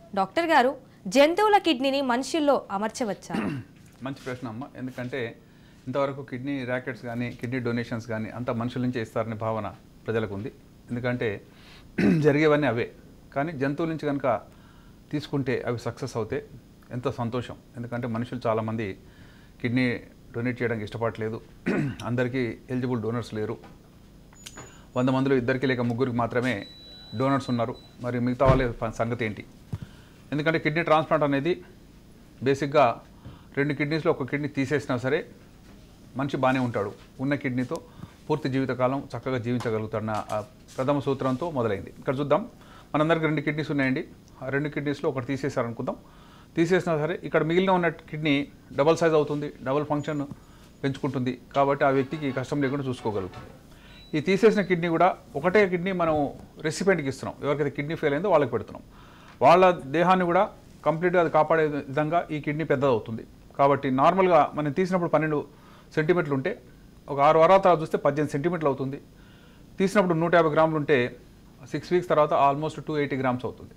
Doctor గారు జంతువుల కిడ్నీని మనుషుల్లో అమర్చవచ్చా? మంచి ప్రశ్న అమ్మ. ఎందుకంటే ఇంతవరకు కిడ్నీ ర్యాకెట్స్ కానీ కిడ్నీ డొనేషన్స్ కానీ అంతా మనుషుల నుంచే ఇస్తారనే భావన ప్రజలకు ఉంది. ఎందుకంటే జరిగేవన్నీ అవే. కానీ జంతువుల నుంచి కనుక తీసుకుంటే అవి సక్సెస్ అవుతే ఎంతో సంతోషం. ఎందుకంటే మనుషులు చాలామంది కిడ్నీ డొనేట్ చేయడానికి ఇష్టపడలేదు. అందరికీ ఎలిజిబుల్ డోనర్స్ లేరు. 100 మందిలో 2 లేక 3 మాత్రమే డోనర్స్ ఉన్నారు. మరి మిగతా వాళ్ళ సంగతి ఏంటి? ఎందుకంటే కిడ్నీ ట్రాన్స్ప్లాంట్ అనేది బేసిక్గా 2 కిడ్నీస్లో ఒక కిడ్నీ తీసేసినా సరే మనిషి బాగానే ఉంటాడు. ఉన్న కిడ్నీతో పూర్తి జీవితకాలం చక్కగా జీవించగలుగుతాడన్న ప్రథమ సూత్రంతో మొదలైంది. ఇక్కడ చూద్దాం, మనందరికి 2 కిడ్నీస్ ఉన్నాయండి. ఆ 2 కిడ్నీస్లో ఒకటి తీసేశారనుకుందాం. తీసేసినా సరే ఇక్కడ మిగిలిన ఉన్న కిడ్నీ డబల్ సైజ్ అవుతుంది, డబల్ ఫంక్షన్ పెంచుకుంటుంది. కాబట్టి ఆ వ్యక్తికి కష్టం లేకుండా చూసుకోగలుగుతుంది. ఈ తీసేసిన కిడ్నీ కూడా ఒకటే కిడ్నీ మనం రెసిపెంట్కి ఇస్తున్నాం. ఎవరికైతే కిడ్నీ ఫెయిల్ అయిందో వాళ్ళకి పెడుతున్నాం. వాళ్ళ దేహాన్ని కూడా కంప్లీట్గా అది కాపాడే విధంగా ఈ కిడ్నీ పెద్దదవుతుంది. కాబట్టి నార్మల్గా మనం తీసినప్పుడు 12 సెంటీమీటర్లు ఉంటే ఒక 6 వారాల తర్వాత చూస్తే 18 సెంటీమీటర్లు అవుతుంది. తీసినప్పుడు 150 గ్రాములు ఉంటే 6 వీక్స్ తర్వాత ఆల్మోస్ట్ 280 గ్రామ్స్ అవుతుంది.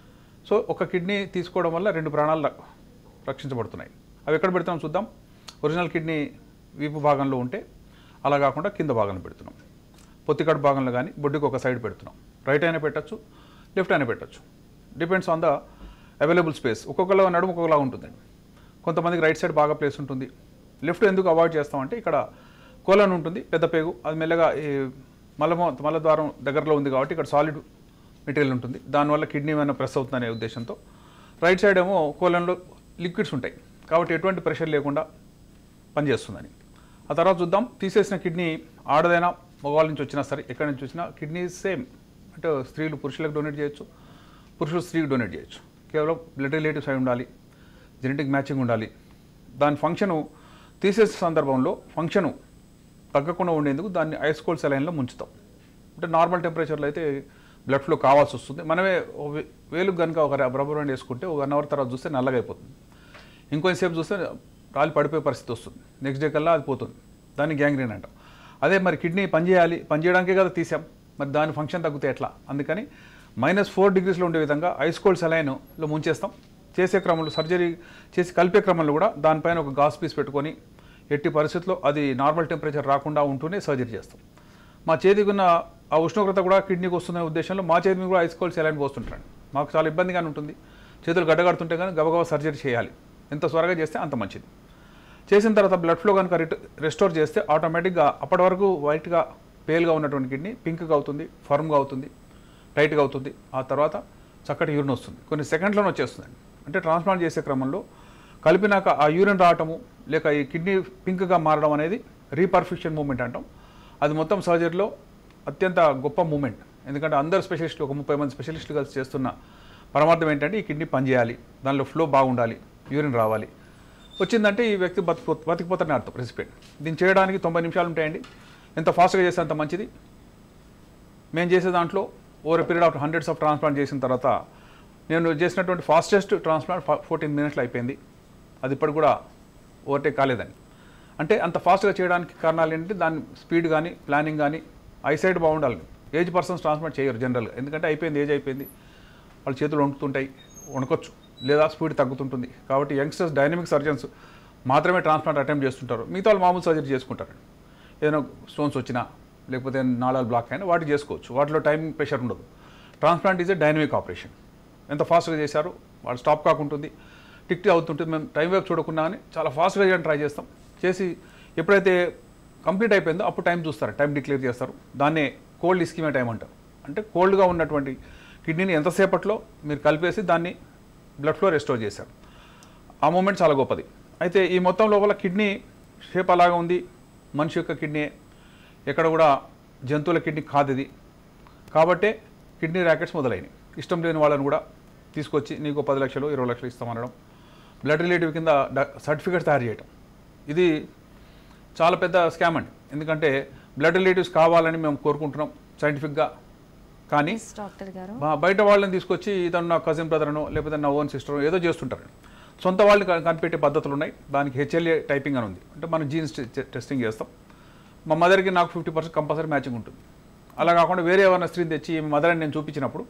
సో ఒక కిడ్నీ తీసుకోవడం వల్ల 2 ప్రాణాలు రక్షించబడుతున్నాయి. అవి ఎక్కడ పెడుతున్నాం చూద్దాం. ఒరిజినల్ కిడ్నీ వీపు భాగంలో ఉంటే అలా కాకుండా కింద భాగంలో పెడుతున్నాం. పొత్తికడు భాగంలో కానీ బొడ్డుకి ఒక సైడ్ పెడుతున్నాం. రైట్ అయినా పెట్టచ్చు, లెఫ్ట్ అయినా పెట్టచ్చు. Depends on the available space. ఒక్కొక్కలా నడుము ఒక్కొక్కలా ఉంటుందండి. కొంతమందికి రైట్ సైడ్ బాగా ప్లేస్ ఉంటుంది. లెఫ్ట్ ఎందుకు అవాయిడ్ చేస్తామంటే ఇక్కడ కోలన్ ఉంటుంది, పెద్ద పేగు. అది మెల్లగా ఈ మలద్వారం దగ్గరలో ఉంది కాబట్టి ఇక్కడ సాలిడ్ మెటీరియల్ ఉంటుంది. దానివల్ల కిడ్నీ ఏమైనా ప్రెస్ అవుతుందనే ఉద్దేశంతో. రైట్ సైడ్ ఏమో కోలన్లో లిక్విడ్స్ ఉంటాయి కాబట్టి ఎటువంటి ప్రెషర్ లేకుండా పనిచేస్తుందని. ఆ తర్వాత చూద్దాం, తీసేసిన కిడ్నీ ఆడదైనా మగవాళ్ళ నుంచి వచ్చినా సరే ఎక్కడి నుంచి వచ్చినా కిడ్నీ సేమ్. అంటే స్త్రీలు పురుషులకు డొనేట్ చేయొచ్చు, పురుషులు స్త్రీకి డొనేట్ చేయొచ్చు. కేవలం బ్లడ్ రిలేటివ్స్ అయి ఉండాలి, జెనెటిక్ మ్యాచింగ్ ఉండాలి. దాని ఫంక్షను తీసేసే సందర్భంలో ఫంక్షను తగ్గకుండా ఉండేందుకు దాన్ని ఐస్ కోల్డ్ సెలైన్లో ముంచుతాం. అంటే నార్మల్ టెంపరేచర్లో అయితే బ్లడ్ ఫ్లో కావాల్సి వస్తుంది. మనమే వేలుకు కనుక ఒక రబ్బర్ బ్యాండ్ వేసుకుంటే ఒక 1 అవర్ తర్వాత చూస్తే నల్లగా అయిపోతుంది. ఇంకొంచెంసేపు చూస్తే రాళ్ళు పడిపోయే పరిస్థితి వస్తుంది. నెక్స్ట్ డే కల్లా అది పోతుంది. దాన్ని గ్యాంగ్రీన్ అంటాం. అదే మరి కిడ్నీ పనిచేయడానికే కదా తీసాం, మరి దాని ఫంక్షన్ తగ్గితే ఎట్లా? అందుకని -4 డిగ్రీస్లో ఉండే విధంగా ఐస్ కోల్డ్ సెలైన్లో ముంచేస్తాం. చేసే క్రమంలో సర్జరీ చేసి కలిపే క్రమంలో కూడా దానిపైన ఒక గాస్ పీస్ పెట్టుకొని ఎట్టి పరిస్థితుల్లో అది నార్మల్ టెంపరేచర్ రాకుండా ఉంటూనే సర్జరీ చేస్తాం. మా చేతికి ఉన్న ఆ ఉష్ణోగ్రత కూడా కిడ్నీకి వస్తుందనే ఉద్దేశంలో మా చేతి మీద కూడా ఐస్ కోల్డ్ సెలైన్ పోస్తుంటాను. మాకు చాలా ఇబ్బందిగానే ఉంటుంది. చేతులు గడ్డగడుతుంటే కానీ గబగబా సర్జరీ చేయాలి. ఎంత త్వరగా చేస్తే అంత మంచిది. చేసిన తర్వాత బ్లడ్ ఫ్లో కనుక రెస్టోర్ చేస్తే ఆటోమేటిక్గా అప్పటి వరకు వైట్గా పేల్గా ఉన్నటువంటి కిడ్నీ పింక్గా అవుతుంది, ఫర్మ్గా అవుతుంది, టైట్గా అవుతుంది. ఆ తర్వాత చక్కటి యూరిన్ వస్తుంది. కొన్ని సెకండ్లోనే వచ్చేస్తుందండి. అంటే ట్రాన్స్ప్లాంట్ చేసే క్రమంలో కలిపినాక ఆ యూరిన్ రావటము లేక ఈ కిడ్నీ పింక్గా మారడం అనేది రీపర్ఫ్యూషన్ మూమెంట్ అంటాం. అది మొత్తం సర్జరీలో అత్యంత గొప్ప మూమెంట్. ఎందుకంటే అందరు స్పెషలిస్టులు ఒక 30 మంది స్పెషలిస్టులు కలిసి చేస్తున్న పరమార్థం ఏంటంటే ఈ కిడ్నీ పనిచేయాలి, దానిలో ఫ్లో బాగుండాలి, యూరిన్ రావాలి. వచ్చిందంటే ఈ వ్యక్తి బతికిపోతారని అర్థం రెసిపెంట్. దీన్ని చేయడానికి 90 నిమిషాలు ఉంటాయండి. ఎంత ఫాస్ట్గా చేస్తే అంత మంచిది. మేము చేసే దాంట్లో over period of hundreds of transplant చేసిన తర్వాత నేను చేసినటువంటి ఫాస్టెస్ట్ ట్రాన్స్ప్లాంట్ 14 మినిట్స్లో అయిపోయింది. అది ఇప్పటికి కూడా ఓవర్టేక్ కాలేదని. అంటే అంత ఫాస్ట్గా చేయడానికి కారణాలు ఏంటంటే దాని స్పీడ్ కానీ ప్లానింగ్ కానీ ఐసైట్ బాగుండాలి. ఏజ్ పర్సన్స్ ట్రాన్స్ప్లాంట్ చేయరు జనరల్గా. ఎందుకంటే అయిపోయింది, ఏజ్ అయిపోయింది, వాళ్ళ చేతులు వణుకుతుంటాయి, వణుకొచ్చు, లేదా స్పీడ్ తగ్గుతుంటుంది. కాబట్టి యంగ్స్టర్స్ డైనమిక్ సర్జన్స్ మాత్రమే ట్రాన్స్ప్లాంట్ అటెంప్ట్ చేస్తుంటారు. మిగతా వాళ్ళు మామూలు సర్జరీ చేసుకుంటారు. ఏదైనా స్టోన్స్ వచ్చినా లేకపోతే నాళాలు బ్లాక్ అయినా వాటి చేసుకోవచ్చు. వాటిలో టైం ప్రెషర్ ఉండదు. Transplant is a dynamic operation. ఎంత ఫాస్ట్గా చేశారు, వాళ్ళు స్టాప్ కాకుంటుంది, టిక్ అవుతుంటుంది. మేము టైం వైపు చూడకుండా అని చాలా ఫాస్ట్గా చేయడానికి ట్రై చేస్తాం. చేసి ఎప్పుడైతే కంప్లీట్ అయిపోయిందో అప్పుడు టైం చూస్తారు, టైం డిక్లేర్ చేస్తారు. దాన్నే కోల్డ్ ఇస్కిమియా టైం అంటారు. అంటే కోల్డ్గా ఉన్నటువంటి కిడ్నీని ఎంతసేపట్లో మీరు కలిపేసి దాన్ని బ్లడ్ ఫ్లో రెస్టోర్ చేశారు. ఆ మూమెంట్ చాలా గొప్పది. అయితే ఈ మొత్తం లోపల కిడ్నీ షేప్ అలాగా ఉంది. మనిషి యొక్క కిడ్నీ, ఎక్కడ కూడా జంతువుల కిడ్నీ కాదు ఇది. కాబట్టే కిడ్నీ ర్యాకెట్స్ మొదలైనవి. ఇష్టం లేని వాళ్ళని కూడా తీసుకొచ్చి నీకు 10 లక్షలు 20 లక్షలు ఇస్తామనడం, బ్లడ్ రిలేటివ్ కింద సర్టిఫికేట్ తయారు చేయడం, ఇది చాలా పెద్ద స్కామ్ అండి. ఎందుకంటే బ్లడ్ రిలేటివ్స్ కావాలని మేము కోరుకుంటున్నాం సైంటిఫిక్గా. కానీ బయట వాళ్ళని తీసుకొచ్చి ఇతను నా కజిన్ బ్రదర్నో లేకపోతే నా ఓన్ సిస్టరో ఏదో చేస్తుంటారు. సొంత వాళ్ళని కనిపెట్టే పద్ధతులు ఉన్నాయి. దానికి HLA టైపింగ్ అని ఉంది. అంటే మనం జీన్స్ టెస్టింగ్ చేస్తాం. మా మదర్కి నాకు 50% కంపల్సరీ మ్యాచింగ్ ఉంటుంది. అలా కాకుండా వేరే ఎవరైనా స్త్రీని తెచ్చి మదర్ అని నేను చూపించినప్పుడు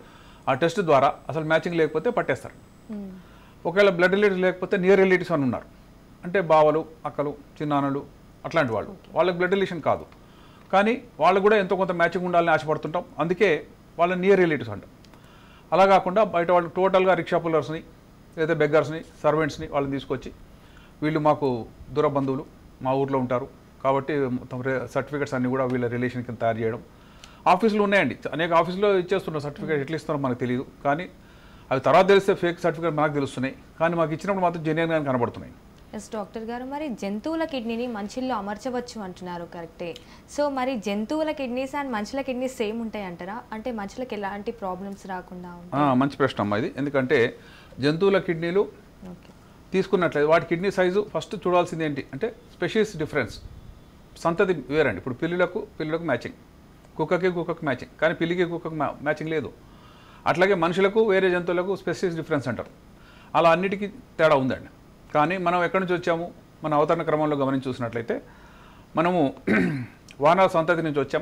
ఆ టెస్ట్ ద్వారా అసలు మ్యాచింగ్ లేకపోతే పట్టేస్తారు. ఒకవేళ బ్లడ్ రిలేటివ్స్ లేకపోతే నియర్ రిలేటివ్స్ అని ఉన్నారు, అంటే బావలు, అక్కలు, చిన్నాన్నలు అట్లాంటి వాళ్ళు, వాళ్ళకి బ్లడ్ రిలేషన్ కాదు, కానీ వాళ్ళు కూడా ఎంతో కొంత మ్యాచింగ్ ఉండాలని ఆశపడుతుంటాం, అందుకే వాళ్ళ నియర్ రిలేటివ్స్ అంటాం. అలా కాకుండా బయట వాళ్ళు టోటల్గా రిక్షా పుల్లర్స్ని లేదా బెగ్గర్స్ని, సర్వెంట్స్ని వాళ్ళని తీసుకొచ్చి వీళ్ళు మాకు దూర బంధువులు, మా ఊర్లో ఉంటారు కాబట్టి మొత్తం సర్టిఫికేట్స్ అన్నీ కూడా వీళ్ళ రిలేషన్ కింద తయారు చేయడం. ఆఫీసులు ఉన్నాయండి, అనేక ఆఫీసులో ఇచ్చేస్తున్నారు సర్టిఫికేట్, ఎట్లా ఇస్తున్నారో మనకు తెలియదు, కానీ అవి తర్వాత తెలిస్తే ఫేక్ సర్టిఫికేట్ మనకు తెలుస్తున్నాయి, కానీ మాకు ఇచ్చినప్పుడు మాత్రం జెన్యున్గా కనబడుతున్నాయి. ఎస్ డాక్టర్ గారు, మరి జంతువుల కిడ్నీని మనుషుల్లో అమర్చవచ్చు అంటున్నారు, కరెక్టే. సో మరి జంతువుల కిడ్నీస్ అండ్ మనుషుల కిడ్నీస్ సేమ్ ఉంటాయి అంటారా? అంటే మనుషులకు ఎలాంటి ప్రాబ్లమ్స్ రాకుండా మంచి ప్రశ్న అమ్మా ఇది. ఎందుకంటే జంతువుల కిడ్నీలు తీసుకున్నట్లయితే వాటి కిడ్నీ సైజు ఫస్ట్ చూడాల్సింది ఏంటి అంటే స్పెషీస్ డిఫరెన్స్, సంతతి వేరండి. ఇప్పుడు పిల్లులకు మ్యాచింగ్, కుక్కకి మ్యాచింగ్, కానీ పిల్లికి కుక్కకి మ్యాచింగ్ లేదు. అట్లాగే మనుషులకు వేరే జంతువులకు స్పెషీస్ డిఫరెన్స్ అంటారు. అలా అన్నిటికీ తేడా ఉందండి. కానీ మనం ఎక్కడి నుంచి వచ్చాము, మన అవతరణ క్రమంలో గమనించి చూసినట్లయితే మనము వానర సంతతి నుంచి వచ్చాం.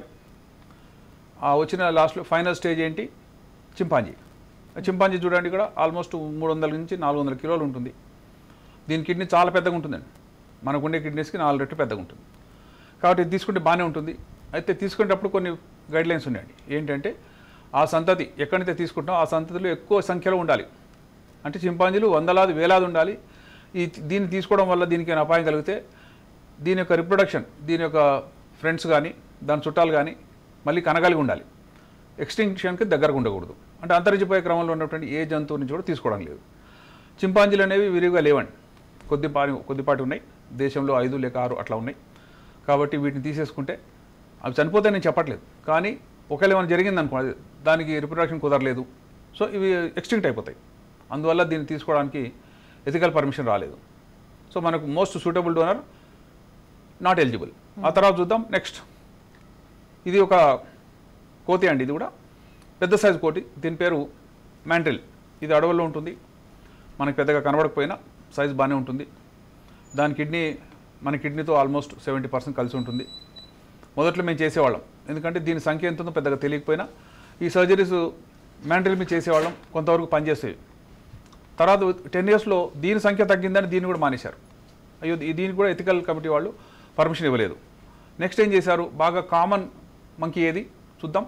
ఆ వచ్చిన లాస్ట్లో ఫైనల్ స్టేజ్ ఏంటి, చింపాంజీ చూడండి, ఇక్కడ ఆల్మోస్ట్ 300 నుంచి 400 కిలోలు ఉంటుంది. దీని కిడ్నీ చాలా పెద్దగా ఉంటుందండి, మనకుండే కిడ్నీస్కి 4 రెట్లు పెద్దగా ఉంటుంది. కాబట్టి ఇది తీసుకుంటే బాగానే ఉంటుంది. అయితే తీసుకునేటప్పుడు కొన్ని గైడ్లైన్స్ ఉన్నాయండి. ఏంటంటే ఆ సంతతి ఎక్కడైతే తీసుకుంటామో ఆ సంతతిలో ఎక్కువ సంఖ్యలో ఉండాలి, అంటే చింపాంజీలు వందలాది వేలాది ఉండాలి. దీన్ని తీసుకోవడం వల్ల దీనికి అపాయం కలిగితే దీని యొక్క రిప్రొడక్షన్, దీని యొక్క ఫ్రెండ్స్ కానీ దాని చుట్టాలు కానీ మళ్ళీ కనగలిగి ఉండాలి, ఎక్స్టింక్షన్కి దగ్గరకు ఉండకూడదు. అంటే అంతరించిపోయే క్రమంలో ఉన్నటువంటి ఏ జంతువు నుంచి కూడా తీసుకోవడం లేదు. చింపాంజీలు అనేవి విరివిగా లేవండి, కొద్దిపాటి ఉన్నాయి, దేశంలో 5 లేక 6 అట్లా ఉన్నాయి. కాబట్టి వీటిని తీసేసుకుంటే అవి చనిపోతే నేను చెప్పట్లేదు, కానీ ఒకవేళ ఏమైనా జరిగిందనుకో దానికి రిప్రొడక్షన్ కుదరలేదు, సో ఇవి ఎక్స్టింక్ట్ అయిపోతాయి. అందువల్ల దీన్ని తీసుకోవడానికి ఎథికల్ పర్మిషన్ రాలేదు. సో మనకు most suitable donor not eligible. ఆ తర్వాత చూద్దాం నెక్స్ట్. ఇది ఒక కోతి అండి, ఇది కూడా పెద్ద సైజు కోతి, దీని పేరు మ్యాంట్రిల్. ఇది అడవుల్లో ఉంటుంది, మనకు పెద్దగా కనబడకపోయినా సైజు బాగానే ఉంటుంది. దాని కిడ్నీ మన కిడ్నీతో ఆల్మోస్ట్ 70% కలిసి ఉంటుంది. మొదట్లో మేము చేసేవాళ్ళం, ఎందుకంటే దీని సంఖ్య ఎంత ఉందో పెద్దగా తెలియకపోయినా ఈ సర్జరీస్ మ్యాంట్రిల్ మీద చేసేవాళ్ళం, కొంతవరకు పనిచేసేవి. తర్వాత 10 yearsలో దీని సంఖ్య తగ్గిందని దీన్ని కూడా మానేశారు. అయ్యో దీనికి కూడా ఎథికల్ కమిటీ వాళ్ళు పర్మిషన్ ఇవ్వలేదు. నెక్స్ట్ ఏం చేశారు, బాగా కామన్ మంకీ ఏది చూద్దాం.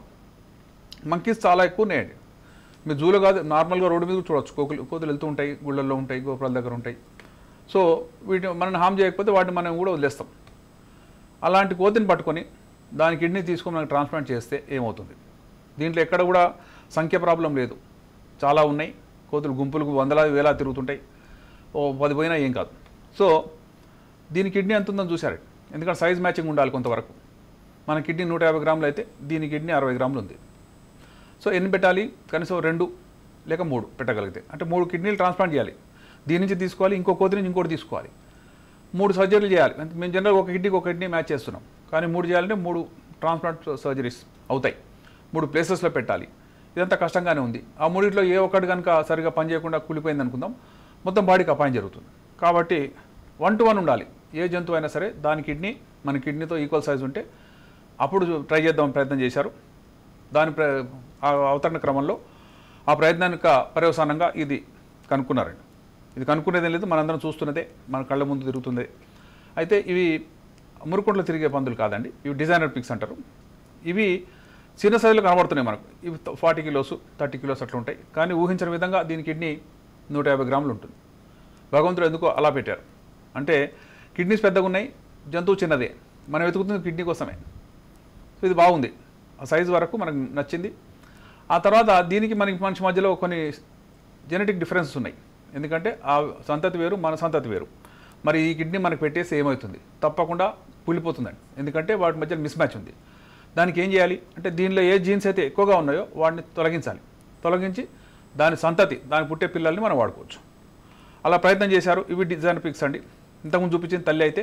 మంకీస్ చాలా ఎక్కువ ఉన్నాయండి, మీరు జూలో కాదు నార్మల్గా రోడ్డు మీద చూడవచ్చు. కోతులు వెళ్తూ ఉంటాయి, గుళ్ళల్లో ఉంటాయి, గోపురాల దగ్గర ఉంటాయి. సో వీటిని మనల్ని హామ్ చేయకపోతే వాటిని మనం కూడా వదిలేస్తాం. అలాంటి కోతిని పట్టుకొని దాని కిడ్నీ తీసుకొని మనకి ట్రాన్స్ప్లాంట్ చేస్తే ఏమవుతుంది? దీంట్లో ఎక్కడ కూడా సంఖ్య ప్రాబ్లం లేదు, చాలా ఉన్నాయి కోతులు, గుంపులకు వందలాది వేలాది తిరుగుతుంటాయి, 10 పోయినా ఏం కాదు. సో దీని కిడ్నీ ఎంత ఉందని చూశారు, ఎందుకంటే సైజ్ మ్యాచింగ్ ఉండాలి కొంతవరకు. మన కిడ్నీ 150 గ్రాములు అయితే దీని కిడ్నీ 60 గ్రాములు ఉంది. సో ఎన్ని పెట్టాలి, కనీసం 2 లేక 3 పెట్టగలిగితే, అంటే 3 కిడ్నీలు ట్రాన్స్ప్లాంట్ చేయాలి. దీని నుంచి తీసుకోవాలి, ఇంకో కోతి నుంచి ఇంకోటి తీసుకోవాలి, 3 సర్జరీలు చేయాలి. మేము జనరల్గా ఒక కిడ్నీ మ్యాచ్ చేస్తున్నాం, కానీ 3 చేయాలంటే 3 ట్రాన్స్ప్లాంట్ సర్జరీస్ అవుతాయి, 3 ప్లేసెస్లో పెట్టాలి. ఇదంతా కష్టంగానే ఉంది. ఆ 3లో ఏ ఒక్కటి కనుక సరిగా పనిచేయకుండా కూలిపోయింది అనుకుందాం, మొత్తం బాడీకి అపాయం జరుగుతుంది. కాబట్టి 1 to 1 ఉండాలి. ఏ జంతువు అయినా సరే దాని కిడ్నీ మన కిడ్నీతో ఈక్వల్ సైజ్ ఉంటే అప్పుడు ట్రై చేద్దాం ప్రయత్నం చేశారు. దాని అవతరణ క్రమంలో ఆ ప్రయత్నానికి పర్యవసానంగా ఇది కనుక్కున్నారండి. ఇది కనుక్కునేదేం లేదు, మనందరం చూస్తున్నదే, మన కళ్ళ ముందు తిరుగుతుంది. అయితే ఇవి మురుకుంట్లో తిరిగే పందులు కాదండి, ఇవి డిజైనర్ పిక్స్ అంటారు. ఇవి చిన్న సైజులో కనబడుతున్నాయి మనకు, ఇవి 40 kilos 30 kilos అట్లా ఉంటాయి. కానీ ఊహించిన విధంగా దీని కిడ్నీ 150 గ్రాములు ఉంటుంది. భగవంతుడు ఎందుకో అలా పెట్టారు, అంటే కిడ్నీస్ పెద్దగా ఉన్నాయి, జంతువు చిన్నదే, మనం వెతుకుతుంది కిడ్నీ కోసమే. సో ఇది బాగుంది, ఆ సైజు వరకు మనకు నచ్చింది. ఆ తర్వాత దీనికి మనిషి మధ్యలో కొన్ని జెనెటిక్ డిఫరెన్సెస్ ఉన్నాయి, ఎందుకంటే ఆ సంతతి వేరు, మన సంతతి వేరు. మరి ఈ కిడ్నీ మనకు పెట్టేసి ఏమవుతుంది, తప్పకుండా కూలిపోతుందండి, ఎందుకంటే వాటి మధ్య మిస్ మ్యాచ్ ఉంది. దానికి ఏం చేయాలి అంటే దీనిలో ఏ జీన్స్ అయితే ఎక్కువగా ఉన్నాయో వాటిని తొలగించి దాని సంతతి, దాని పుట్టే పిల్లల్ని మనం వాడుకోవచ్చు. అలా ప్రయత్నం చేశారు. ఇవి డిజైన్ పిక్స్ అండి. ఇంతకుముందు చూపించిన తల్లి అయితే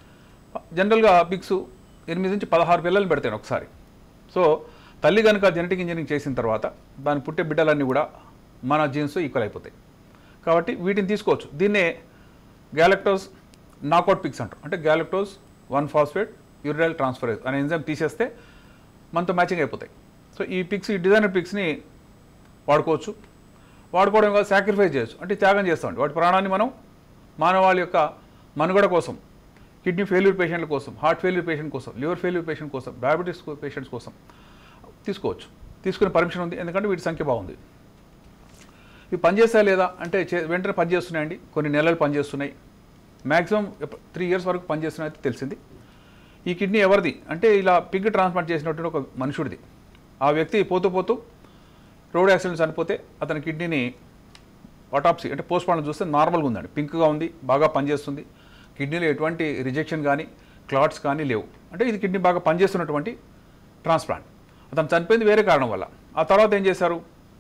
జనరల్గా పిక్స్ 8 నుంచి 16 పిల్లల్ని పెడతాను ఒకసారి. సో తల్లి కనుక జెనెటిక్ ఇంజనీరింగ్ చేసిన తర్వాత దాని పుట్టే బిడ్డలన్నీ కూడా మన జీన్స్ ఈక్వల్ అయిపోతాయి. కాబట్టి వీటిని తీసుకోవచ్చు. దీన్నే గ్యాలక్టోస్ నాకౌట్ పిక్స్ అంటారు. అంటే గ్యాలక్టోస్ 1-phosphate యూరినల్ ట్రాన్స్ఫరేజ్ అనే ఎంజైమ్ తీసేస్తే మనతో మ్యాచింగ్ అయిపోతాయి. సో ఈ పిక్స్, ఈ డిజైనర్ పిక్స్ని వాడుకోవచ్చు. వాడుకోవడం కాదు, సాక్రిఫైస్ చేయొచ్చు, అంటే త్యాగం చేస్తామండి. వాటి ప్రాణాన్ని మనం మానవాళి యొక్క మనుగడ కోసం, కిడ్నీ ఫెయిల్యూర్ పేషెంట్ల కోసం, హార్ట్ ఫెయిల్యూర్ పేషెంట్ కోసం, లివర్ ఫెయిల్యూర్ పేషెంట్ కోసం, డయాబెటీస్ పేషెంట్స్ కోసం తీసుకోవచ్చు. తీసుకునే పర్మిషన్ ఉంది, ఎందుకంటే వీటి సంఖ్య బాగుంది. ఇవి పనిచేస్తాయా లేదా అంటే వెంటనే పనిచేస్తున్నాయండి. కొన్ని నెలలు పనిచేస్తున్నాయి, మ్యాక్సిమం 3 years వరకు పనిచేస్తున్నాయి తెలిసింది. ఈ కిడ్నీ ఎవరిది అంటే ఇలా పిగ్ ట్రాన్స్ప్లాంట్ చేసినటువంటి ఒక మనుషుడిది. ఆ వ్యక్తి పోతూ పోతూ రోడ్ యాక్సిడెంట్ చనిపోతే అతని కిడ్నీని ఆటాప్సీ అంటే పోస్ట్ మార్టం చూస్తే నార్మల్గా ఉందండి, పింక్గా ఉంది, బాగా పనిచేస్తుంది. కిడ్నీలో ఎటువంటి రిజెక్షన్ కానీ క్లాట్స్ కానీ లేవు. అంటే ఇది కిడ్నీ బాగా పనిచేస్తున్నటువంటి ట్రాన్స్ప్లాంట్. అతను చనిపోయింది వేరే కారణం వల్ల. ఆ తర్వాత ఏం చేశారు,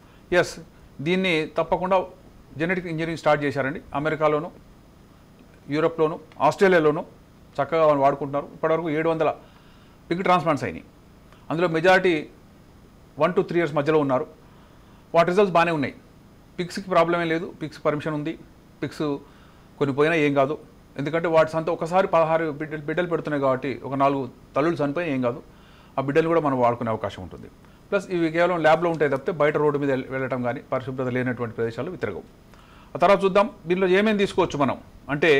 దీన్ని తప్పకుండా జెనెటిక్ ఇంజనీరింగ్ స్టార్ట్ చేశారండి. అమెరికాలోను, యూరోప్లోను, ఆస్ట్రేలియాలోను చక్కగా వాడుకుంటున్నారు. ఇప్పటివరకు 700 పిగ్ ట్రాన్స్ప్లాంట్స్ అయినాయి. అందులో మెజారిటీ 1 to 3 years మధ్యలో ఉన్నారు. వాటి రిజల్ట్స్ బాగానే ఉన్నాయి. పిగ్స్కి ప్రాబ్లం ఏం లేదు, పిగ్స్ పర్మిషన్ ఉంది. పిగ్స్ కొన్ని పోయినా ఏం కాదు, ఎందుకంటే వాటి సంత ఒకసారి 16 బిడ్డలు పెడుతున్నాయి కాబట్టి ఒక 4 తల్లులు చనిపోయినా ఏం కాదు. ఆ బిడ్డలు కూడా మనం వాడుకునే అవకాశం ఉంటుంది. ప్లస్ ఇవి కేవలం ల్యాబ్లో ఉంటాయి తప్పితే బయట రోడ్డు మీద వెళ్ళటం కానీ పరిశుభ్రత లేనటువంటి ప్రదేశాలు తిరగవు. ఆ తర్వాత చూద్దాం దీనిలో ఏమేమి తీసుకోవచ్చు మనం అంటే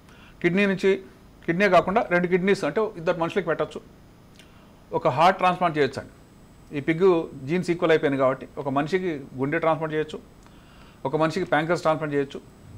కిడ్నీ కాకుండా 2 కిడ్నీస్ అంటే 2 మనుషులకి పెట్టచ్చు. ఒక హార్ట్ ట్రాన్స్ప్లాంట్ చేయొచ్చు అండి. ఈ పిగ్ జీన్స్ ఈక్వల్ అయిపోయింది కాబట్టి ఒక మనిషికి గుండె ట్రాన్స్ప్లాంట్ చేయొచ్చు, ఒక మనిషికి ప్యాంక్రస్ ట్రాన్స్ప్లాంట్ చేయొచ్చు,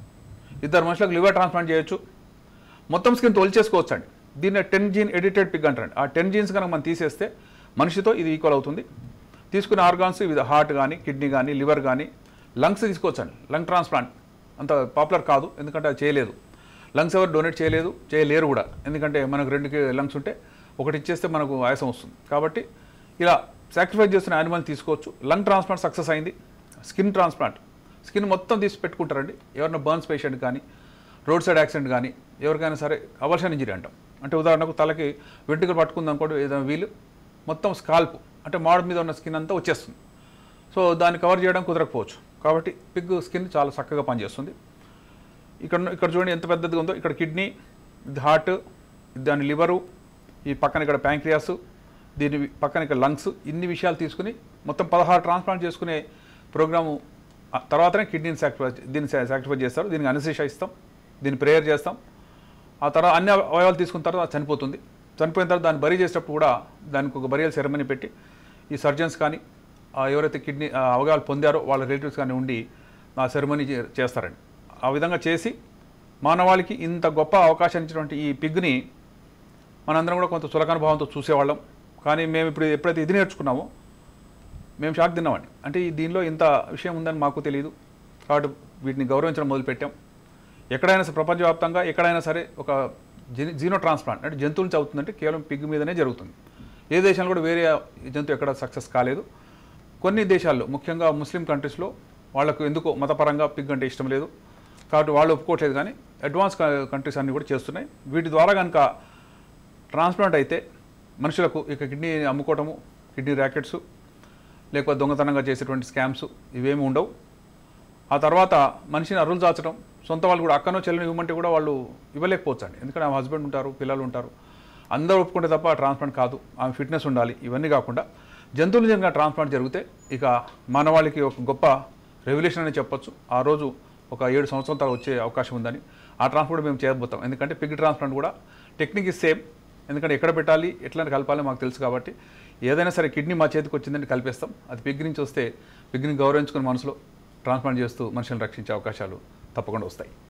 2 మనుషులకు లివర్ ట్రాన్స్ప్లాంట్ చేయొచ్చు. మొత్తం స్కిన్ తొలిచేసుకోవచ్చు అండి. దీన్ని 10 gene ఎడిటెడ్ పిగ్ అంటారండి. ఆ 10 genes కనుక మనం తీసేస్తే మనిషితో ఇది ఈక్వల్ అవుతుంది. తీసుకునే ఆర్గాన్స్ ఇది హార్ట్ కానీ, కిడ్నీ కానీ, లివర్ కానీ, లంగ్స్ తీసుకోవచ్చండి. లంగ్ ట్రాన్స్ప్లాంట్ అంత పాపులర్ కాదు, ఎందుకంటే అది చేయలేదు. లంగ్స్ ఎవరు డొనేట్ చేయలేరు కూడా, ఎందుకంటే మనకు 2 లంగ్స్ ఉంటే ఒకటి ఇచ్చేస్తే మనకు ఆయాసం వస్తుంది. కాబట్టి ఇలా సాక్రిఫైస్ చేస్తున్న యానిమల్ తీసుకోవచ్చు. లంగ్ ట్రాన్స్ప్లాంట్ సక్సెస్ అయింది. స్కిన్ ట్రాన్స్ప్లాంట్, స్కిన్ మొత్తం తీసి పెట్టుకుంటారండి. ఎవరైనా బర్న్స్ పేషెంట్ కానీ, రోడ్ సైడ్ యాక్సిడెంట్ కానీ, ఎవరికైనా సరే అవల్షన్ ఇంజరీ అంటాం. అంటే ఉదాహరణకు తలకి వెంట్రుకలు పట్టుకుంది అనుకోండి, ఏదైనా వీలు మొత్తం స్కాల్ప్ అంటే మాడ మీద ఉన్న స్కిన్ అంతా వచ్చేస్తుంది. సో దాన్ని కవర్ చేయడం కుదరకపోవచ్చు. కాబట్టి పిగ్ స్కిన్ చాలా చక్కగా పనిచేస్తుంది. ఇక్కడ చూడండి ఎంత పెద్దదిగా ఉందో. ఇక్కడ కిడ్నీ, ఇది హార్ట్, దాని లివరు, ఈ పక్కన ఇక్కడ ప్యాంక్రియాస్, దీని పక్కన ఇక్కడ లంగ్స్, ఇన్ని విషయాలు తీసుకుని మొత్తం 16 ట్రాన్స్ప్లాంట్ చేసుకునే ప్రోగ్రాము తర్వాతనే కిడ్నీని సాక్రిఫైస్ చేస్తారు. దీనికి అనెస్థీషియా ఇస్తాం, దీన్ని ప్రేయర్ చేస్తాం. ఆ తర్వాత అన్ని అవయవాలు తీసుకున్న తర్వాత చనిపోతుంది. చనిపోయిన తర్వాత దాన్ని బరీ చేసేటప్పుడు కూడా దానికి ఒక బరియల్ సెరమనీ పెట్టి ఈ సర్జన్స్ కానీ ఎవరైతే కిడ్నీ అవయవాలు పొందారో వాళ్ళ రిలేటివ్స్ కానీ ఉండి ఆ సెరమనీ చేస్తారండి. ఆ విధంగా చేసి మానవాళికి ఇంత గొప్ప అవకాశం ఇచ్చినటువంటి ఈ పిగ్ని మనందరం కూడా కొంత చులకనుభావంతో చూసేవాళ్ళం. కానీ మేము ఇప్పుడు ఎప్పుడైతే ఇది నేర్చుకున్నామో మేము షాక్ తిన్నామండి. అంటే దీనిలో ఇంత విషయం ఉందని మాకు తెలియదు. కాబట్టి వీటిని గౌరవించడం మొదలుపెట్టాం. ఎక్కడైనా ప్రపంచవ్యాప్తంగా ఎక్కడైనా సరే ఒక జీనో ట్రాన్స్ప్లాంట్ అంటే జంతువుల నుంచి అవుతుందంటే కేవలం పిగ్ మీదనే జరుగుతుంది. ఏ దేశంలో కూడా వేరే జంతువు ఎక్కడ సక్సెస్ కాలేదు. కొన్ని దేశాల్లో ముఖ్యంగా ముస్లిం కంట్రీస్లో వాళ్ళకు ఎందుకో మతపరంగా పిగ్ అంటే ఇష్టం లేదు కాబట్టి వాళ్ళు ఒప్పుకోవట్లేదు. కానీ అడ్వాన్స్ కంట్రీస్ అన్నీ కూడా చేస్తున్నాయి. వీటి ద్వారా కనుక ట్రాన్స్ప్లాంట్ అయితే మనుషులకు ఇక కిడ్నీ అమ్ముకోవటము, కిడ్నీ ర్యాకెట్స్, లేకపోతే దొంగతనంగా చేసేటువంటి స్కామ్స్ ఇవేమి ఉండవు. ఆ తర్వాత మనిషిని అరులు చాచడం, సొంత వాళ్ళు కూడా అక్కనో చెల్లిని ఇవ్వమంటే కూడా వాళ్ళు ఇవ్వలేకపోవచ్చు అండి. ఎందుకంటే ఆమె హస్బెండ్ ఉంటారు, పిల్లలు ఉంటారు, అందరూ ఒప్పుకుంటే తప్ప ట్రాన్స్ప్లాంట్ కాదు. ఆమె ఫిట్నెస్ ఉండాలి. ఇవన్నీ కాకుండా జంతువుల నిజంగా ట్రాన్స్ప్లాంట్ జరిగితే ఇక మానవాళికి ఒక గొప్ప రెవల్యూషన్ అని చెప్పొచ్చు. ఆ రోజు ఒక 7 సంవత్సరాల తర్వాత వచ్చే అవకాశం ఉందని ఆ ట్రాన్స్ప్లాంట్ మేము చేయబోతాం. ఎందుకంటే పిగ్ ట్రాన్స్ప్లాంట్ కూడా టెక్నిక్ ఇస్ సేమ్. ఎందుకంటే ఎక్కడ పెట్టాలి, ఎట్లా కలపాలి మాకు తెలుసు కాబట్టి ఏదైనా సరే కిడ్నీ మా చేతికి వచ్చిందంటే కలిపేస్తాం. అది పిగ్ నుంచి వస్తే పిగ్ని గౌరవించుకుని మనసులో ట్రాన్స్ప్లాంట్ చేస్తూ మనుషులను రక్షించే అవకాశాలు తప్పకుండా వస్తాయి.